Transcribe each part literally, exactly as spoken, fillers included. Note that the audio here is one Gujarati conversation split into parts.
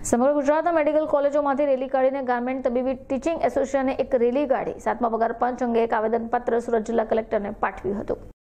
સમગ્ર ગુજરાતના મેડિકલ કોલેજોમાંથી રેલી કાઢીને ગવર્મેન્ટ તબીબી ટીચિંગ એસોસિએશને એક રેલી કાઢી સાતમા પગાર પંચ અંગે એક આવેદનપત્ર સુરત જિલ્લા કલેક્ટરને પાઠવ્યું હતું।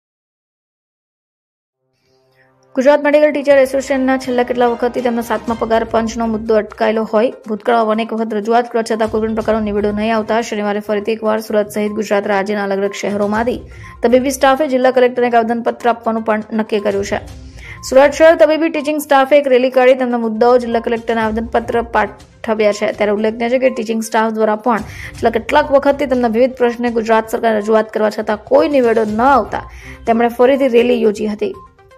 ગુજરાત મેડિકલ ટીચર એસોસિએશનના છેલ્લા કેટલા વખતથી તેમના સાતમા પગાર પંચનો મુદ્દો અટકાયેલો હોય ભૂતકાળમાં અનેક વખત રજૂઆત કરવા છતાં કોઈ પણ પ્રકારનો નિવેડો નહીં આવતા શનિવારે ફરીથી એકવાર સુરત સહિત ગુજરાત રાજ્યના અલગ અલગ શહેરોમાંથી તબીબી સ્ટાફે જિલ્લા કલેક્ટરને એક આવેદનપત્ર આપવાનું પણ નક્કી કર્યું છે। સુરત શહેર તબીબી ટીચિંગ સ્ટાફે એક રેલી કાઢી તેમના મુદ્દાઓ જિલ્લા કલેક્ટરને આવેદનપત્ર પાઠવ્યા છે। ત્યારે ઉલ્લેખનીય છે કે ટીચિંગ સ્ટાફ દ્વારા પણ છેલ્લા કેટલાક વખતથી તેમના વિવિધ પ્રશ્ને ગુજરાત સરકારે રજૂઆત કરવા છતાં કોઈ નિવેડો ન આવતા તેમણે ફરીથી રેલી યોજી હતી।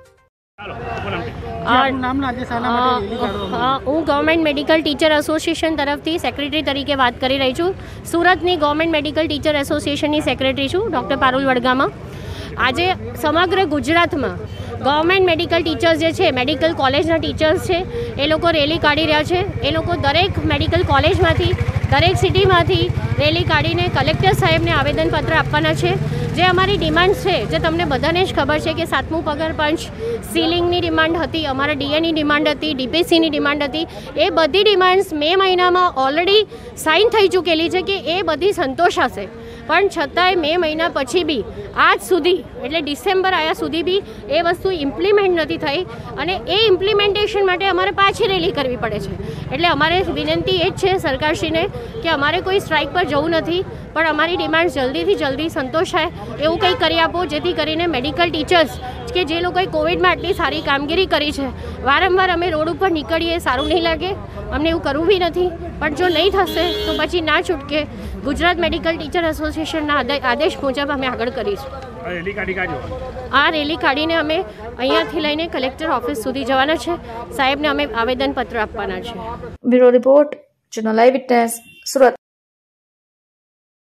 હું ગવર્મેન્ટ મેડિકલ ટીચર એસોસિએશન તરફથી સેક્રેટરી તરીકે વાત કરી રહી છું। સુરતની ગવર્મેન્ટ મેડિકલ ટીચર એસોસિએશનની સેક્રેટરી છું ડૉક્ટર પારુલ વડગામા। આજે સમગ્ર ગુજરાતમાં ગવર્મેન્ટ મેડિકલ ટીચર્સ જે છે મેડિકલ કોલેજના ટીચર્સ છે એ લોકો રેલી કાઢી રહ્યા છે। એ લોકો દરેક મેડિકલ કોલેજમાંથી દરેક સિટીમાંથી રેલી કાઢીને કલેક્ટર સાહેબને આવેદનપત્ર આપવાના છે। જે અમારી ડિમાન્ડ છે જે તમને બધાને જ ખબર છે કે સાતમું પગાર પંચ સીલિંગની ડિમાન્ડ હતી, અમારા ડીએની ડિમાન્ડ હતી, ડીપીસીની ડિમાન્ડ હતી। એ બધી ડિમાન્ડ્સ મે મહિનામાં ઓલરેડી સાઇન થઈ ચૂકેલી છે કે એ બધી સંતોષાશે, પણ છતાંય મે મહિના પછી બી આજ સુધી એટલે ડિસેમ્બર આવ્યા સુધી બી એ વસ્તુ ઇમ્પ્લિમેન્ટ નથી થઈ અને એ ઇમ્પ્લિમેન્ટેશન માટે અમારે પાછી રેલી કરવી પડે છે। એટલે અમારે વિનંતી એ જ છે સરકારશ્રીને કે અમારે કોઈ સ્ટ્રાઇક પર જવું નથી, પણ અમારી ડિમાન્ડ જલ્દીથી જલ્દી સંતોષાય એવું કંઈ કરી આપો જેથી કરીને મેડિકલ ટીચર્સ કે જે લોકોએ કોવિડમાં આટલી સારી કામગીરી કરી છે વારંવાર અમે રોડ ઉપર નીકળીએ સારું નહીં લાગે, અમને એવું કરવું બી નથી, પણ જો નહીં થશે તો પછી ના છૂટકે ગુજરાત મેડિકલ ટીચર એસોસિએશનના આદેશ મુજબ અમે આગળ કરીશું। આ રેલી કાઢીને અમે અહીંયાથી લઈને કલેક્ટર ઓફિસ સુધી જવાના છે, સાહેબને અમે આવેદનપત્ર આપવાના છે। Bureau report, channel live witness, Surat.